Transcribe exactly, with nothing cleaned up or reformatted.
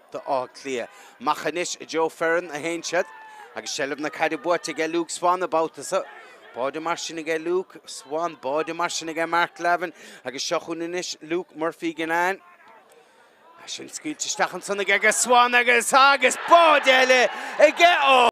the á clia. Machanish Joe Ferran a henchad. Agus shelb na cadi bua to get Luke Swan about us. Body marching again Luke Swan, body marching again Mark Levin. Agus Shachuninish Luke Murphy Ganan. Ashin skill to Stachan son again Swan agus Haggis body again.